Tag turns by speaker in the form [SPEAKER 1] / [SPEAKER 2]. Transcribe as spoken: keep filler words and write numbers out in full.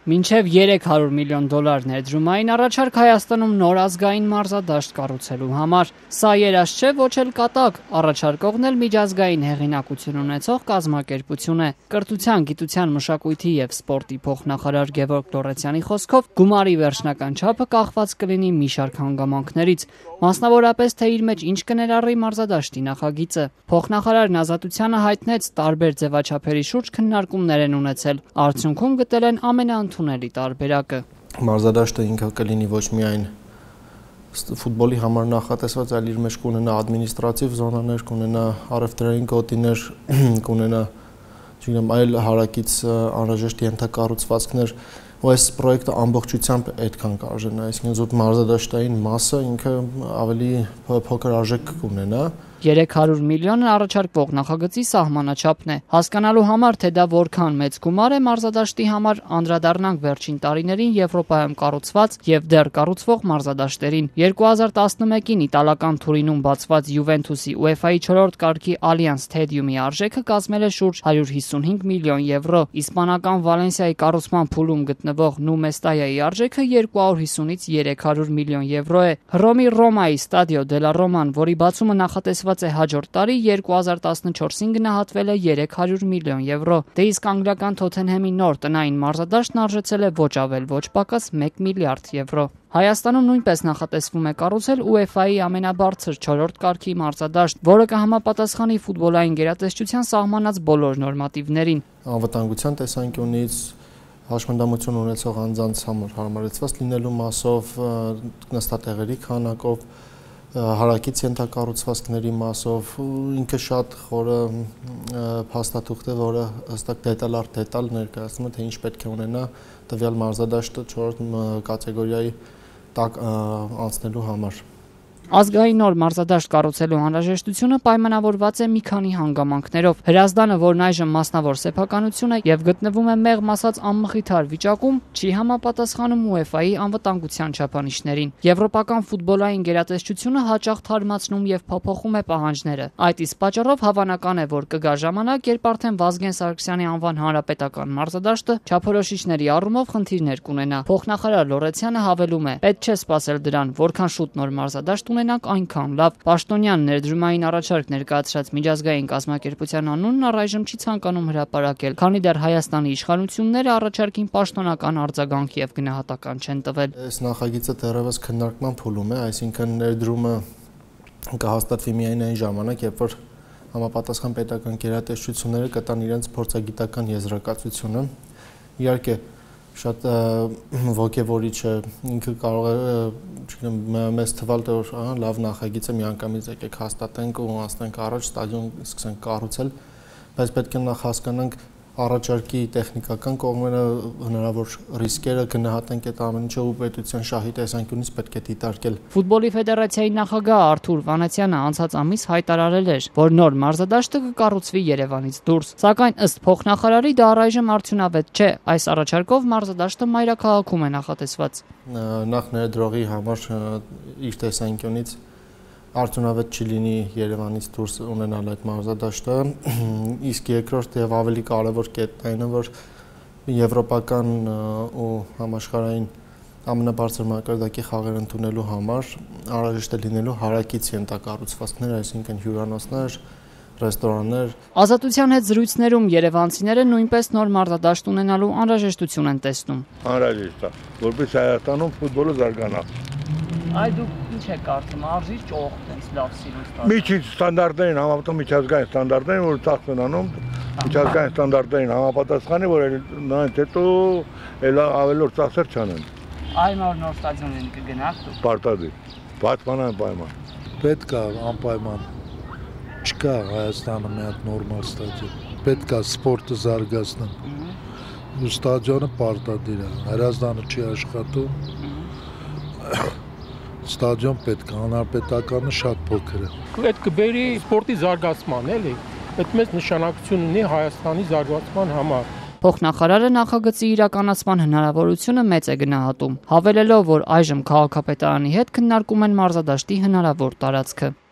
[SPEAKER 1] Մինչև երեք հարյուր միլիոն դոլար ներդրումային առաջարկ Հայաստանում նոր ազգային մարզադաշտ կառուցելու համար։ Սա երազ չէ, ոչ էլ կատակ, առաջարկողն էլ միջազգային հեղինակություն ունեցող կազմակերպություն է։ Կրթության, գիտության, մշակույթի և սպորտի փոխնախարար Գևորգ Լոռեցյանի խոսքով գումարի վերջնական չափը կախված կլինի մի շարք հանգամանքներից, մասնավորապես թե իր մեջ ինչ կներառի մարզադաշտի նախագիծը։ Փոխնախարարն Ազատությանը հայտնեց տարբեր ձևաչափերի շուրջ քննարկումներ են ունեցել, արդյունքում գտել են ամենաընդունելի տարբերակը։
[SPEAKER 2] Մարզադաշտը ինքը կլինի ոչ միայն ֆուտբոլի համար նախատեսված, այլ իր մեջ կունենա ադմինիստրատիվ զոնաներ, կունենա առևտրային գոտիներ, կունենա, չգիտեմ, այլ հարակից անհրաժեշտ ենթակառուցվածքներ, ու այս պրոյեկտը ամբողջությամբ այդքան կարժենա, այսինքն զուտ մարզադաշտային մասը ինքը ավելի փոքր արժեք կունենա։
[SPEAKER 1] երեք հարյուր միլիոնը առաջարկվող նախագծի սահմանաչափն է։ Հասկանալու համար, թե դա որքան մեծ գումար է մարզադաշտի համար, անդրադառնանք վերջին տարիներին Եվրոպայում կառուցված և դեռ կառուցվող մարզադաշտերին։ երկու հազար տասնմեկին իտալական Թուրինում բացված Յուվենթուսի ՈՒԵՖԱ-ի չորրորդ կարգի Ալիանս Սթեդիումի արժեքը կազմել է շուրջ հարյուր հիսունհինգ միլիոն եվրո, իսպանական Վալենսիայի կառուցման փուլում գտնվող Նու Մեստայայի արժեքը երկու հարյուր հիսունից երեք հարյուր միլիոն եվրո է։ Հռոմի Ռոմայի Ստադիո դելա Ռոման, որի բացումը նախատեսված է հաջորդ տարի, երկու հազար տասնչորսին գնահատվել է երեք հարյուր միլիոն եվրո, դե իսկ անգլիական Թոթենհեմի նոր տնային մարզադաշտն արժեցել է ոչ ավել ոչ պակաս մեկ միլիարդ եվրո։ Հայաստանում նույնպես նախատեսվում է կառուցել ՈՒԵՖԱ-ի ամենաբարձր չորրորդ կարգի մարզադաշտ, որը կհամապատասխանի ֆուտբոլային գերատեսչության սահմանած բոլոր նորմատիվներին։
[SPEAKER 2] Անվտանգության տեսանկյունից հաշմանդամություն ունեցող անձանց համար հարմարեցված լինելու մասով, նստատեղերի քանակով, հարակից ենթակառուցվածքների մասով, ինքը շատ խորը փաստաթուղթ է, որը հստակ դետալ առ դետալ ներկայացնում է, թե ինչ պետք է ունենա տվյալ մարզադաշտը չորրորդ կատեգորիայի տակ անցնելու համար։
[SPEAKER 1] Ազգային նոր մարզադաշտ կառուցելու անհրաժեշտությունը պայմանավորված է մի քանի հանգամանքներով։ Հրազդանը, որն այժմ մասնավոր սեփականություն է և գտնվում է մեղմ ասած անմխիթար վիճակում, չի համապատասխանում ՈՒԵՖԱ-ի անվտանգության չափանիշներին։ Եվրոպական ֆուտբոլային գերատեսչությունը հաճախ թարմացնում և փոփոխում է պահանջները։ Այդ իսկ պատճառով հավանական է, որ կգա ժամանակ, երբ արդեն Վազգեն Սարգսյանի անվան հանրապետական մարզադաշտը չափորոշիչների առումով խնդիրներ կունենա։ Փոխնախարար Լոռեցյանը հավելում է. պետք չէ սպասել դրան, որքան շուտ նոր մարզադաշտ ունենանք, այնքան լավ։ Պաշտոնյան ներդրումային առաջարկ ներկայացրած միջազգային կազմակերպության անունն առայժմ չի ցանկանում հրապարակել, քանի դեռ Հայաստանի իշխանությունները առաջարկին պաշտոնական արձագանք և գնահատական չեն տվել։
[SPEAKER 2] Այս նախագիծը դեռևս քննարկման փուլում է, այսինքն ներդրումը կհաստատվի միայն այն ժամանակ, երբ որ համապատասխան պետական գերատեսչությունները կտան իրենց փորձագիտական եզրակացությունը։ Իհարկե շատ ոգևորիչ է, ինքը կարող է, չգիտեմ, մեզ թվալ, որ լավ նախագիծ է, միանգամից եկեք հաստատենք ու անցնենք առաջ, ստադիոն սկսենք կառուցել, բայց պետք է նախ հասկանանք առաջարկի տեխնիկական կողմերը, հնարավոր ռիսկերը, գնահատենք այդ ամեն ինչը ու պետության շահի տեսանկյունից պետք է դիտարկել։
[SPEAKER 1] Ֆուտբոլի ֆեդերացիայի նախագահ Արթուր Վանեցյանը անցած ամիս հայտարարել էր, որ նոր մարզադաշտը կկառուցվի Երևանից դուրս, սակայն ըստ փոխնախարարի դա առայժմ արդյունավետ չէ, այս առաջարկով մարզադաշտը մայրաքաղաքում է նախատեսված։
[SPEAKER 2] Նախ ներդրողի համար իր տեսանկյունից արդյունավետ չի լինի Երևանից դուրս ունենալ այդ մարզադաշտը, իսկ երկրորդ եւ ավելի կարևոր կետն այն է, որ եվրոպական ու համաշխարհային ամենաբարձր մակարդակի խաղեր ընդունելու համար անհրաժեշտ է լինելու հարակից ենթակառուցվածքներ, այսինքն հյուրանոցներ, ռեստորաններ։
[SPEAKER 1] Ազատության հետ զրույցներում երևանցիները նույնպես նոր մարզադաշտ ունենալու անհրաժեշտություն են տեսնում։
[SPEAKER 3] Անհրաժեշտ է, որպես Հայաստանում ֆուտբոլը զարգանա։
[SPEAKER 1] Այ դուք ինչ եք կարծում, արժի ճոխ տես լավ սիրուն։
[SPEAKER 3] Միջից ստանդարտներին համապատասխան միջազգային ստանդարտներին, որ ցախ են անում, միջազգային ստանդարտներին համապատասխանի, որ նրանց հետո էլ ավելորդ ծախսեր չանեն։
[SPEAKER 1] Այ նոր նոր ստադիոնին կգնաք դուք։
[SPEAKER 3] Պարտադիր, բացմանան պայման։
[SPEAKER 4] Պետք է անպայման չկա Հայաստանը մի հատ նորմալ ստադիոն։ Պետք է սպորտը զարգացնել։ Ու ստադիոնը պարտադիր է, հրազդանը չի աշխատում։ Ստադիոն պետք է, հանրապետականը շատ փոքր է։
[SPEAKER 5] Այդ կբերի սպորտի զարգացման, էլի։ Այդ մեծ նշանակություն ունի Հայաստանի զարգացման համար։
[SPEAKER 1] Փոխնախարարը նախագծի իրականացման հնարավորությունը մեծ է գնահատում, հավելելով, որ այժմ քաղաքապետարանի հետ քննարկում են մարզադաշտի հնարավոր տարածքը։